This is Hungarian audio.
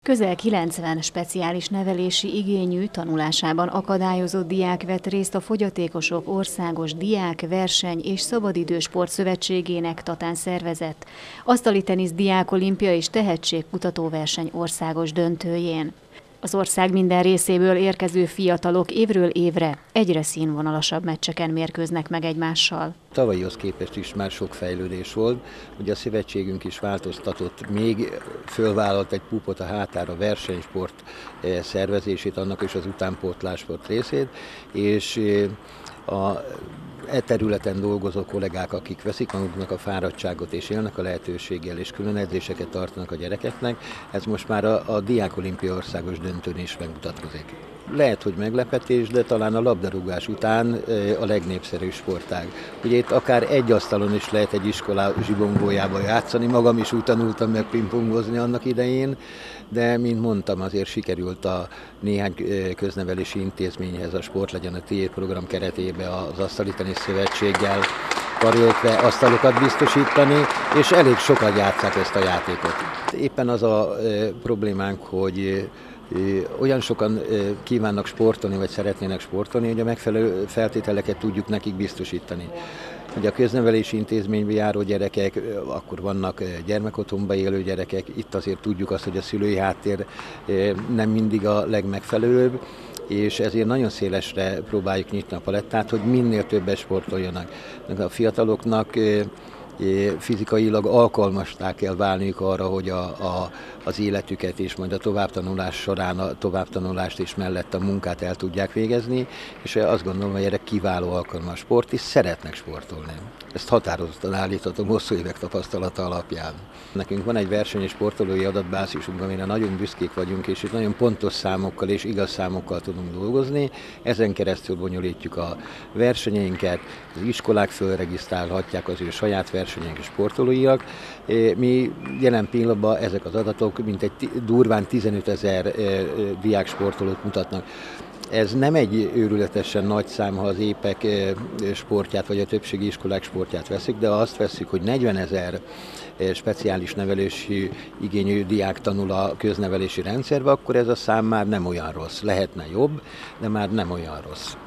Közel 90 speciális nevelési igényű, tanulásában akadályozott diák vett részt a Fogyatékosok Országos Diák Verseny és Szabadidősport Szövetségének Tatán szervezett asztali tenisz diák olimpia és tehetségkutató verseny országos döntőjén. Az ország minden részéből érkező fiatalok évről évre egyre színvonalasabb meccseken mérkőznek meg egymással. Tavalyihoz képest is már sok fejlődés volt, ugye a szövetségünk is változtatott, még fölvállalt egy pupot a hátára versenysport szervezését, annak is az utánpótlássport részét, és e területen dolgozó kollégák, akik veszik maguknak a fáradtságot és élnek a lehetőséggel, és külön edzéseket tartanak a gyerekeknek, ez most már a Diák Olimpia országos döntőn is megmutatkozik. Lehet, hogy meglepetés, de talán a labdarúgás után a legnépszerűbb sportág. Ugye itt akár egy asztalon is lehet egy iskola zsibongójában játszani, magam is úgy tanultam meg pingpongozni annak idején, de mint mondtam, azért sikerült a néhány köznevelési intézményhez a Sport legyen a tiéd program keretében az Asztali Tenisz Szövetséggel karöltve asztalokat biztosítani, és elég sokat játsszák ezt a játékot. Éppen az a problémánk, hogy olyan sokan kívánnak sportolni, vagy szeretnének sportolni, hogy a megfelelő feltételeket tudjuk nekik biztosítani. Ugye a köznevelési intézménybe járó gyerekek, akkor vannak gyermekotthonba élő gyerekek, itt azért tudjuk azt, hogy a szülői háttér nem mindig a legmegfelelőbb, és ezért nagyon szélesre próbáljuk nyitni a palettát, hogy minél többet sportoljanak. A fiataloknak fizikailag alkalmassá kell válniuk arra, hogy az életüket és majd a továbbtanulás során a továbbtanulást és mellett a munkát el tudják végezni, és azt gondolom, hogy erre kiváló alkalma a sport, és szeretnek sportolni. Ezt határozottan állíthatom hosszú évek tapasztalata alapján. Nekünk van egy verseny- és sportolói adatbázisunk, amire nagyon büszkék vagyunk, és itt nagyon pontos számokkal és igaz számokkal tudunk dolgozni. Ezen keresztül bonyolítjuk a versenyeinket, az iskolák fölregisztrálhatják az ő saját versenyeink és sportolóiak. Mi jelen pillanatban ezek az adatok mintegy durván 15 000 diáksportolót mutatnak. Ez nem egy őrületesen nagy szám, ha az épek sportját vagy a többségi iskolák sportját veszik, de azt veszik, hogy 40 000 speciális nevelési igényű diák tanul a köznevelési rendszerbe, akkor ez a szám már nem olyan rossz. Lehetne jobb, de már nem olyan rossz.